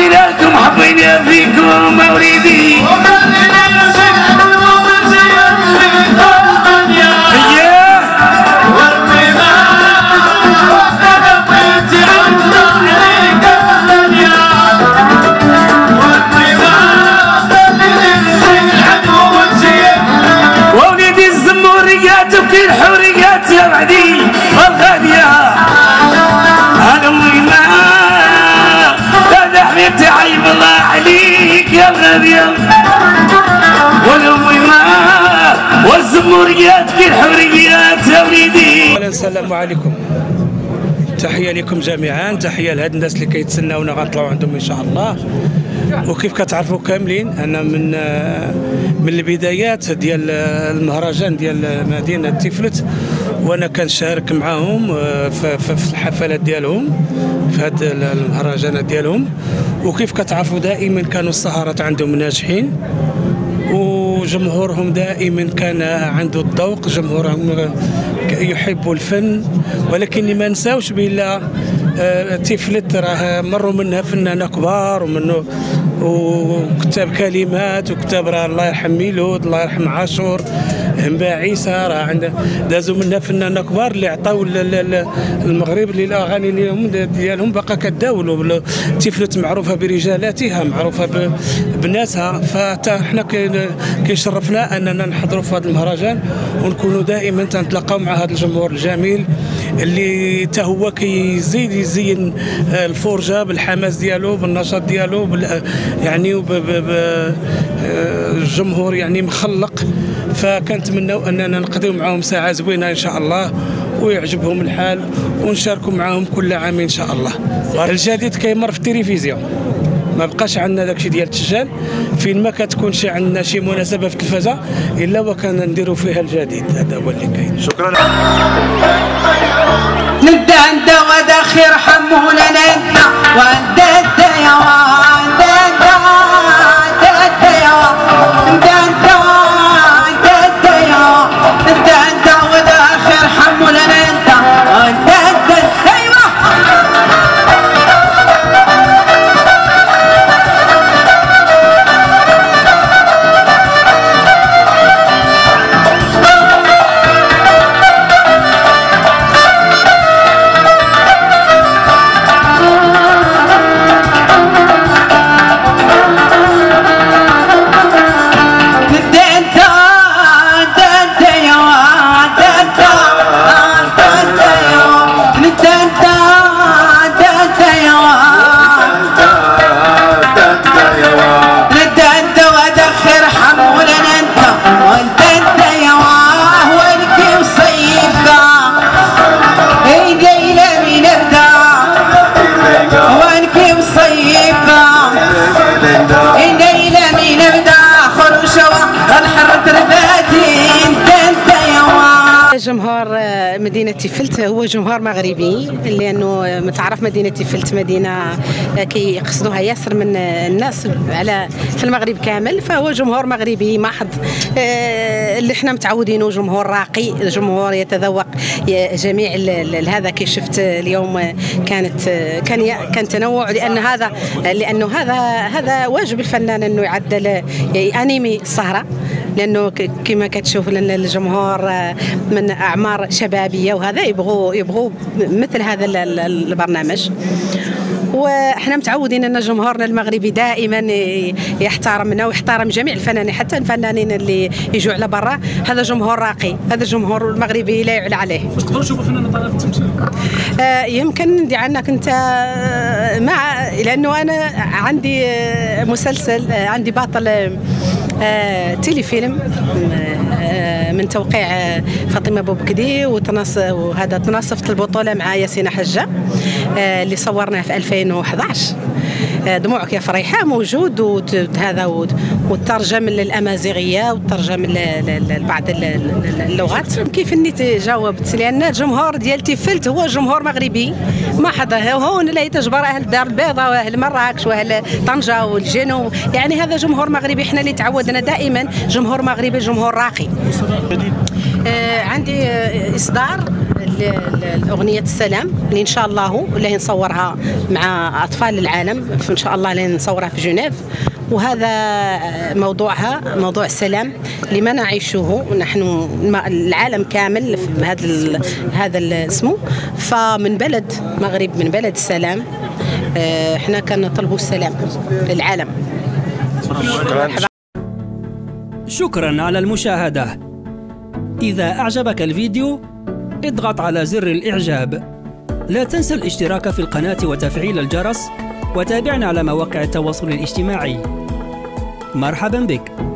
لكم حبينا فيكم مولدي وولدي الزموريات وفي الحوريات يا وعدي والغالية هذا ويما هذا حبيبتي عيب الله عليك يا غالية والويما والزموريات في الحوريات يا وليدي. السلام عليكم، تحيه لكم جميعا، تحيه لهاد الناس اللي كيتسناونا غنطلعوا عندهم ان شاء الله. وكيف كتعرفوا كاملين انا من البدايات ديال المهرجان ديال مدينه تيفلت، وانا كنشارك معاهم في الحفلات ديالهم في هاد المهرجانات ديالهم. وكيف كتعرفوا دائما كانوا السهرات عندهم ناجحين، وجمهورهم دائما كان عنده الذوق، جمهورهم يحبوا الفن. ولكن ما نساوش بلا تيفلت راه مروا منها فنانه كبار ومنه وكتاب كلمات وكتاب راه الله يرحم ميلود، الله يرحم عاشور، هنبا عيسى، راه دازوا منها فنانه كبار اللي عطاو المغرب للاغاني ديالهم باقا كداولوا. تيفلت معروفه برجالاتها، معروفه بناسها، فحتى حنا كيشرفنا اننا نحضروا في هذا المهرجان ونكونوا دائما تنتلاقاو مع هذا الجمهور الجميل اللي حتى هو كيزيد يزين الفرجه بالحماس ديالو، بالنشاط ديالو، يعني الجمهور يعني مخلق. فكنتمناو اننا نقضيو معاهم ساعه زوينه ان شاء الله ويعجبهم الحال ونشاركوا معاهم كل عام ان شاء الله. الجديد كيمر في التلفزيون، ما بقاش عندنا داكشي ديال التسجيل، فين ما كتكونش عندنا شي مناسبه في التلفزه الا وكان نديروا فيها الجديد. هذا هو اللي كاين. شكرا. ندى انت وداخر حمونا ندى وانت يا وانت يا وانت انت وداخر حمونا ندى وانت ايوه. جمهور مدينة تيفلت هو جمهور مغربي، لأنه متعرف مدينة تيفلت مدينة كيقصدوها ياسر من الناس على في المغرب كامل، فهو جمهور مغربي محض اللي احنا متعودينه، جمهور راقي، جمهور يتذوق جميع هذا. كي شفت اليوم كان تنوع، لأنه هذا واجب الفنان انه يعدل انمي السهرة، لانه كما كتشوف الجمهور من اعمار شبابيه وهذا يبغوا مثل هذا البرنامج. واحنا متعودين ان جمهورنا المغربي دائما يحترمنا ويحترم جميع الفنانين، حتى الفنانين اللي يجوا على برا. هذا جمهور راقي، هذا الجمهور المغربي لا يعلى عليه. واش تقدروا تشوفوا فنانه طالعه في التمثيل؟ يمكن ندي عنك انت مع، لانه انا عندي مسلسل، عندي باطل تيلي فيلم من توقيع فاطمه بوبكدي، وهذا تناصفت البطوله مع ياسين حجه اللي صورناه في 2011. دموعك يا فريحه موجود، وهذا والترجم للامازيغيه والترجم لبعض اللغات. كيف اني جاوبت؟ لان الجمهور ديال تيفلت هو جمهور مغربي محض، هون لا يتجبر اهل الدار البيضاء واهل مراكش واهل طنجه والجنوب، يعني هذا جمهور مغربي. احنا اللي تعودنا دائما جمهور مغربي، جمهور راقي. عندي اصدار اغنيه السلام اللي ان شاء الله اللي نصورها مع اطفال العالم ان شاء الله، اللي نصورها في جنيف. وهذا موضوعها موضوع السلام اللي ما نعيشه نحن العالم كامل هذا اسمه. فمن بلد مغرب، من بلد السلام، احنا كنطلبوا السلام للعالم. شكرا على المشاهدة. إذا أعجبك الفيديو اضغط على زر الإعجاب. لا تنسى الاشتراك في القناة وتفعيل الجرس، وتابعنا على مواقع التواصل الاجتماعي. مرحبا بك.